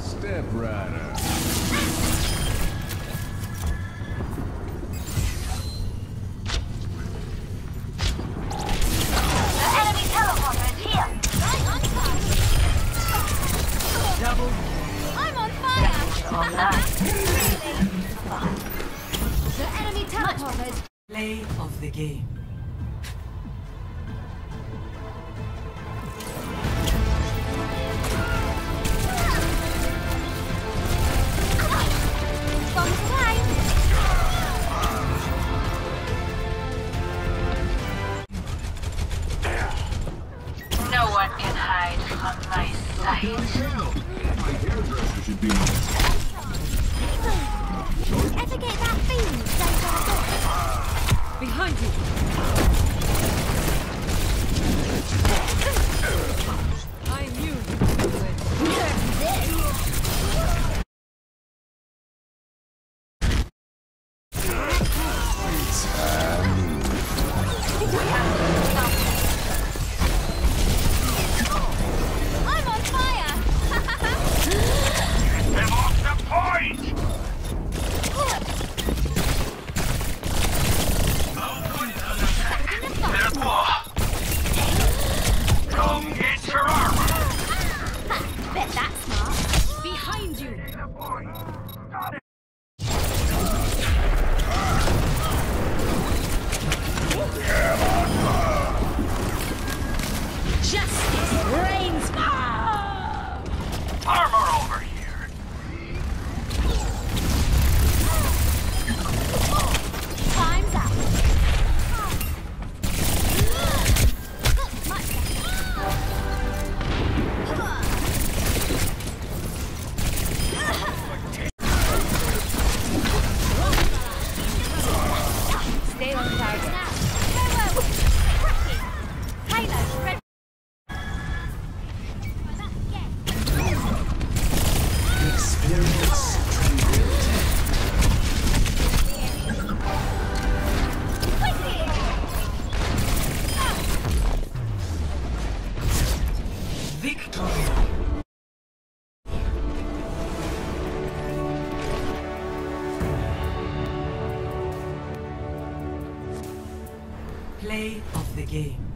Step Rider. The enemy teleporter is here. Double. I'm on fire. The enemy teleporter is Play of the game. from flying. No one can hide from my sight. My hairdresser should be Ever get that feeling saved our door? Behind you. I knew you could do it. I'm on fire! Them off the point! Come get your armor! Bet that's smart. Behind you. Justice reigns! Armor over here! Time's up. Stay on target. Farewell. Cracking. Halo red. Experience Victory. Play of the game.